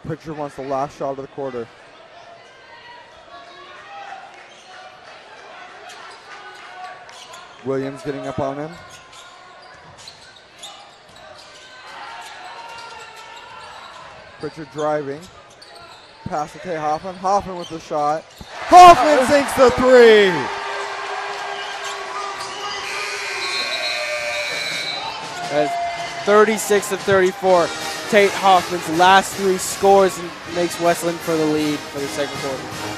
Pritchard wants the last shot of the quarter. Williams getting up on him. Pritchard driving. Pass to Tate Hoffman. Hoffman with the shot. Hoffman sinks the three. That's 36 of 34. Tate Hoffman's last three scores and makes Westland for the lead for the second quarter.